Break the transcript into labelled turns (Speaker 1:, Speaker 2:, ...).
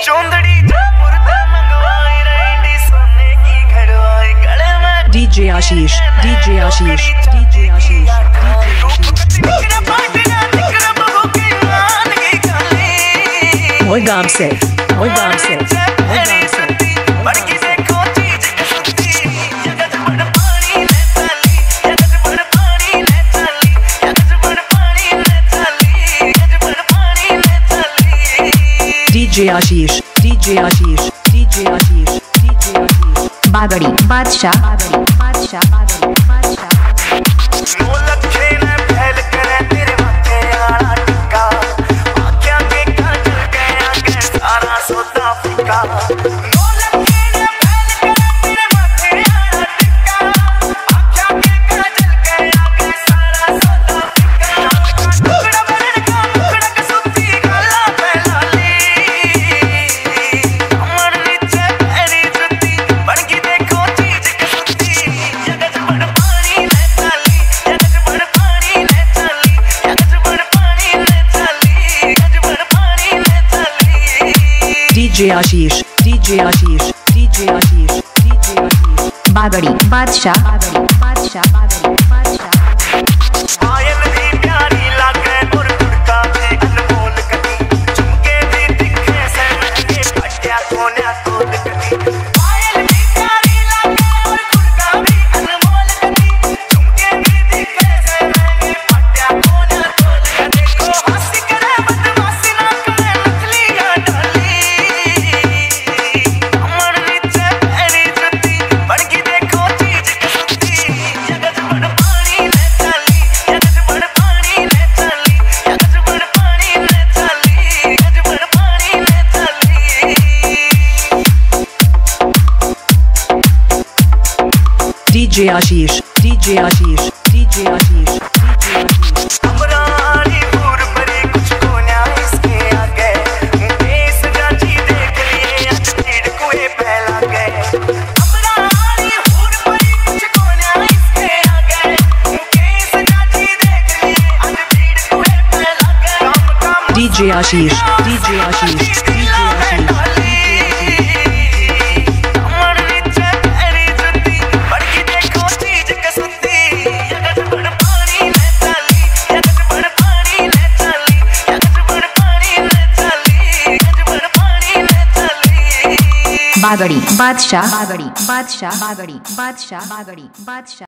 Speaker 1: DJ Ashish, DJ Ashish, DJ Ashish, Moi Gam se, Moi Gam se, Moi Gam se. DJ Ashish, DJ Ashish, DJ Ashish, DJ Ashish.
Speaker 2: Bagri Badshah, Bagri Badshah, Bagri Badshah.
Speaker 1: DJ Ashish, DJ Ashish, DJ Ashish, DJ Ashish.
Speaker 2: Bagri Badshah, Bagri Badshah, Bagri Badshah.
Speaker 1: DJ Ashish, DJ Ashish, DJ Ashish, DJ Ashish. DJ Ashish, DJ Ashish, DJ Ashish.
Speaker 2: Bagri Badshah, Bagri Badshah, Bagri Badshah, Bagri Badshah.